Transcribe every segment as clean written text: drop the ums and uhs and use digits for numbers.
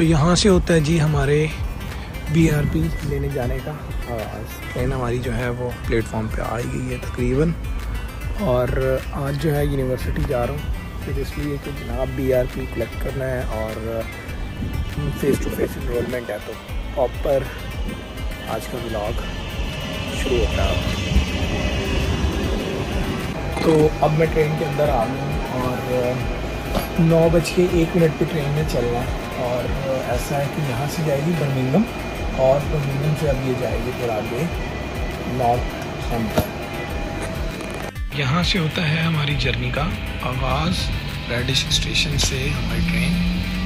तो यहाँ से होता है जी हमारे BRP लेने जाने का आगाज़। ट्रेन हमारी जो है वो प्लेटफॉर्म पे आ ही गई है तकरीबन। और आज जो है यूनिवर्सिटी जा रहा हूँ फिर इसलिए कि जनाब BRP कलेक्ट करना है और फेस टू फेस इनरोलमेंट है। तो प्रॉपर आज का व्लॉग शुरू होता है। तो अब मैं ट्रेन के अंदर आ गई हूँ और 9:01 पे ट्रेन में चलना है। और ऐसा है कि यहाँ से जाएगी बर्मिंघम और बर्मिंघम से अब ये जाएगी फिर आगे नॉर्थहैम्पटन। यहाँ से होता है हमारी जर्नी का आगाज़। रेडिश स्टेशन से हमारी ट्रेन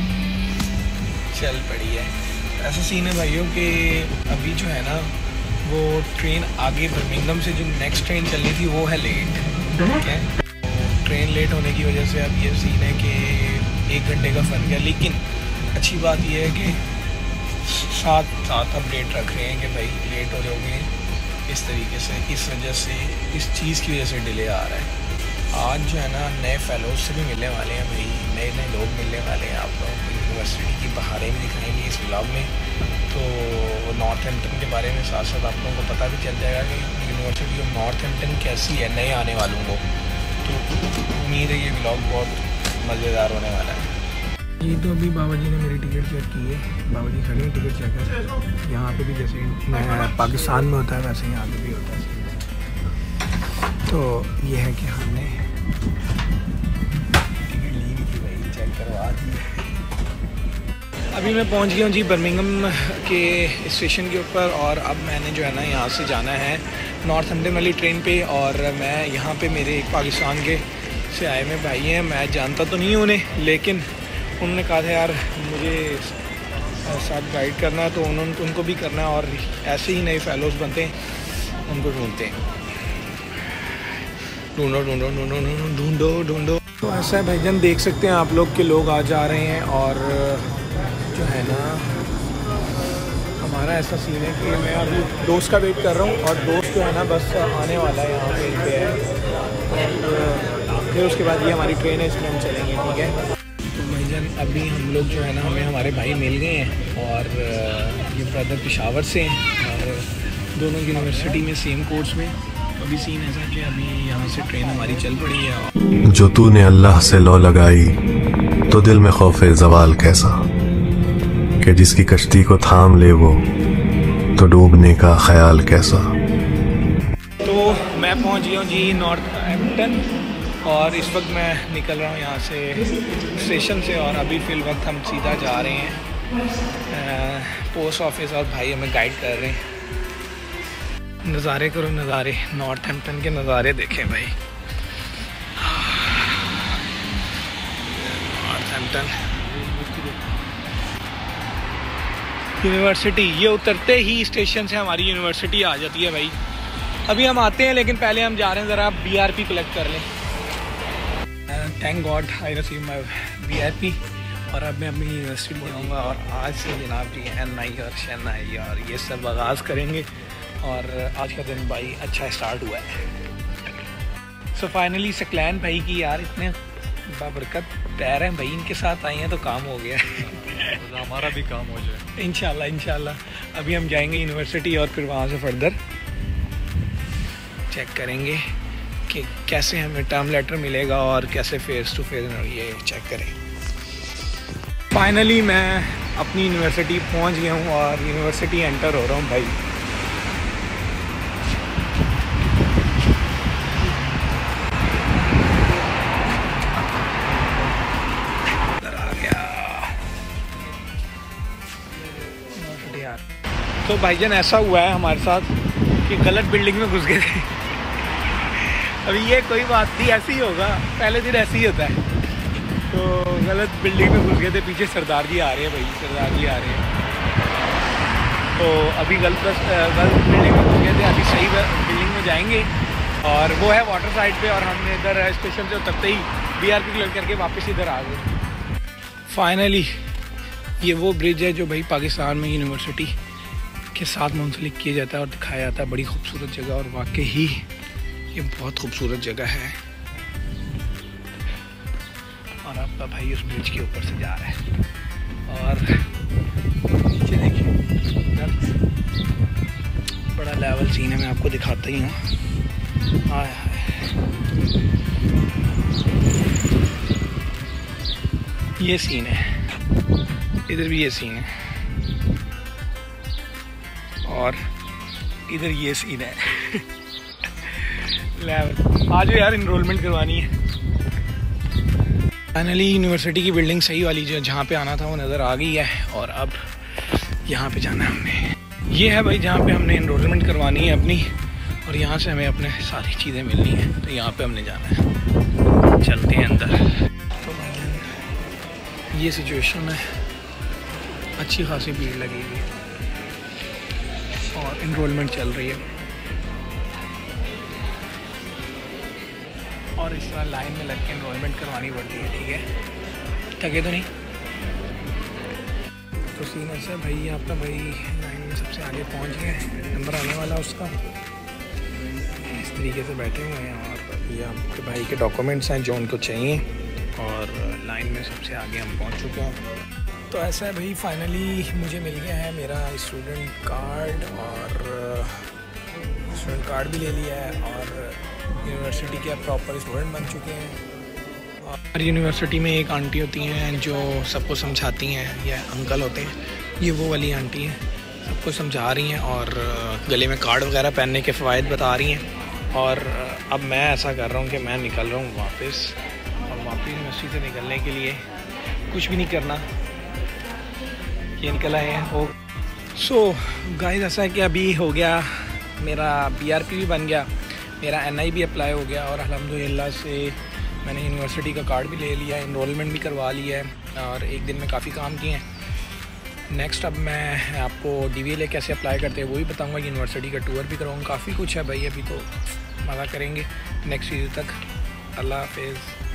चल पड़ी है। ऐसा सीन है भाइयों कि अभी जो है ना वो ट्रेन आगे बर्मिंघम से जो नेक्स्ट ट्रेन चलनी थी वो है लेट। ठीक है, ट्रेन लेट होने की वजह से अब ये सीन है कि 1 घंटे का फ़र्क है। लेकिन अच्छी बात यह है कि साथ अपडेट रख रहे हैं कि भाई लेट हो जाओगे इस तरीके से, इस वजह से, इस चीज़ की वजह से डिले आ रहा है। आज जो है ना नए फेलोज से भी मिलने वाले हैं भाई, नए नए लोग मिलने वाले हैं। आप लोगों को यूनिवर्सिटी की बहारें भी दिखाएंगे इस व्लॉग में। तो नॉर्थहैम्पटन के बारे में साथ साथ आप लोगों को पता भी चल जाएगा कि यूनिवर्सिटी ऑफ नॉर्थहैम्पटन कैसी है नए आने वालों को। तो उम्मीद है ये व्लॉग बहुत मज़ेदार होने वाला है। ये तो अभी बाबा जी ने मेरी टिकट चेक की है। बाबा जी खड़े हैं टिकट चेक कर। यहाँ पे भी जैसे पाकिस्तान में होता है वैसे यहाँ पे भी होता है। तो ये है कि हमने टिकट ली हुई थी भाई, चेक करवा दी। अभी मैं पहुँच गया हूँ जी बर्मिंघम के स्टेशन के ऊपर। और अब मैंने जो है ना यहाँ से जाना है नॉर्थहैम्पटन वाली ट्रेन पे। और मैं यहाँ पे मेरे एक पाकिस्तान के से आए हुए भाई हैं। मैं जानता तो नहीं उन्हें, लेकिन उन्होंने कहा था यार मुझे साथ गाइड करना है, तो उनको भी करना है। और ऐसे ही नए फेलोज बनते हैं, उनको ढूंढते हैं। ढूंढो। तो ऐसा है भाईजान, देख सकते हैं आप लोग के लोग आ जा रहे हैं। और जो है ना हमारा ऐसा सीन है कि मैं अभी दोस्त का वेट कर रहा हूँ। और दोस्त जो है ना बस आने वाला है, यहाँ पे है। और फिर उसके बाद ये हमारी ट्रेन है, इसमें हम चलेंगे। ठीक है, अभी हम लोग जो है ना हमें हमारे भाई मिल गए हैं। और ये ब्रदर पेशावर से हैं और दोनों यूनिवर्सिटी में सेम कोर्स में। अभी सीन ऐसा कि अभी यहाँ से ट्रेन हमारी चल पड़ी है। जो तूने अल्लाह से लौ लगाई तो दिल में खौफे ज़वाल कैसा, कि जिसकी कश्ती को थाम ले वो तो डूबने का ख्याल कैसा। तो मैं पहुँच गया हूँ जी नॉर्थहैम्पटन। और इस वक्त मैं निकल रहा हूँ यहाँ से स्टेशन से। और अभी फ़िल वक्त हम सीधा जा रहे हैं पोस्ट ऑफिस। और भाई हमें गाइड कर रहे हैं। नज़ारे करो, नज़ारे, नॉर्थहैम्पटन के नज़ारे देखें भाई। नॉर्थहैम्पटन यूनिवर्सिटी, ये उतरते ही स्टेशन से हमारी यूनिवर्सिटी आ जाती है भाई। अभी हम आते हैं, लेकिन पहले हम जा रहे हैं ज़रा BRP कलेक्ट कर लें। Thank God I receive my BRP। और अब मैं अपनी यूनिवर्सिटी जाऊँगा। और आज से जनाब जी NI और SNI और ये सब आगाज़ करेंगे। और आज का दिन भाई अच्छा स्टार्ट हुआ है। सो फाइनली सकलैन भाई की यार इतने बाबरकत पैर हैं भाई, इनके साथ आए हैं तो काम हो गया। तो हमारा भी काम हो जाए इंशाल्लाह। अभी हम जाएंगे यूनिवर्सिटी और फिर वहाँ से फर्दर चेक करेंगे कि कैसे हमें टर्म लेटर मिलेगा और कैसे फेस टू फेस ये चेक करें। फाइनली मैं अपनी यूनिवर्सिटी पहुंच गया हूं और यूनिवर्सिटी एंटर हो रहा हूं भाई। आ गया यूनिवर्सिटी यार। तो भाईजान ऐसा हुआ है हमारे साथ कि गलत बिल्डिंग में घुस गए थे। अभी ये कोई बात नहीं, ऐसे ही होगा, पहले दिन ऐसे ही होता है। तो गलत बिल्डिंग में घुस गए थे। पीछे सरदार जी आ रहे हैं भाई, सरदार जी आ रहे हैं। तो अभी गलत बिल्डिंग में घुस गए थे, अभी सही बिल्डिंग में जाएंगे। और वो है वाटर साइड पे। और हमने इधर स्टेशन से उतरते ही BRP क्लियर करके वापस इधर आ गए। फाइनली ये वो ब्रिज है जो भाई पाकिस्तान में यूनिवर्सिटी के साथ मुंसलिक किया जाता है और दिखाया जाता है। बड़ी खूबसूरत जगह, और वाकई ही ये बहुत खूबसूरत जगह है। और आपका भाई उस ब्रिज के ऊपर से जा रहा है। और बड़ा लेवल सीन है, मैं आपको दिखाता ही हूँ। हाय हाय, ये सीन है, इधर भी ये सीन है और इधर ये सीन है। लेवल आज यार इनरोलमेंट करवानी है। फाइनली यूनिवर्सिटी की बिल्डिंग सही वाली जो जहाँ पे आना था वो नज़र आ गई है और अब यहाँ पे जाना है हमने। ये है भाई जहाँ पे हमने इनरोलमेंट करवानी है अपनी, और यहाँ से हमें अपने सारी चीज़ें मिलनी है, तो यहाँ पे हमने जाना है। चलते हैं अंदर। तो ये सिचुएशन है, अच्छी खासी भीड़ लगी हुई है और इनरोलमेंट चल रही है और इस तरह लाइन में लग के इनरोलमेंट करवानी पड़ती है। ठीक है, थके तो नहीं? तो सीन ऐसा है भाई, आपका भाई लाइन में सबसे आगे पहुंच गया है, नंबर आने वाला उसका। इस तरीके से बैठे हुए हैं और ये आपके भाई के डॉक्यूमेंट्स हैं जो उनको चाहिए और लाइन में सबसे आगे हम पहुंच चुके हैं। तो ऐसा है भाई, फाइनली मुझे मिल गया है मेरा स्टूडेंट कार्ड और स्टूडेंट कार्ड भी ले लिया है और यूनिवर्सिटी के प्रॉपर स्टूडेंट बन चुके हैं। और यूनिवर्सिटी में एक आंटी होती हैं जो सबको समझाती हैं, या अंकल होते हैं, ये वो वाली आंटी हैं, सबको समझा रही हैं और गले में कार्ड वगैरह पहनने के फ़वाइद बता रही हैं। और अब मैं ऐसा कर रहा हूँ कि मैं निकल रहा हूँ वापस, और वापस यूनिवर्सिटी से निकलने के लिए कुछ भी नहीं करना, ये निकल आए हैं। ओ सो गाइस, ऐसा है कि अभी हो गया मेरा BRP भी बन गया, मेरा NI भी अप्लाई हो गया और अल्हम्दुलिल्लाह से मैंने यूनिवर्सिटी का कार्ड भी ले लिया, इनरोलमेंट भी करवा लिया है और एक दिन में काफ़ी काम किए हैं। नेक्स्ट अब मैं आपको DVLA कैसे अप्लाई करते हैं वो भी बताऊंगा, यूनिवर्सिटी का टूर भी कराऊंगा, काफ़ी कुछ है भाई, अभी तो मज़ा करेंगे नेक्स्ट वीडियो तक। अल्लाह हाफिज़।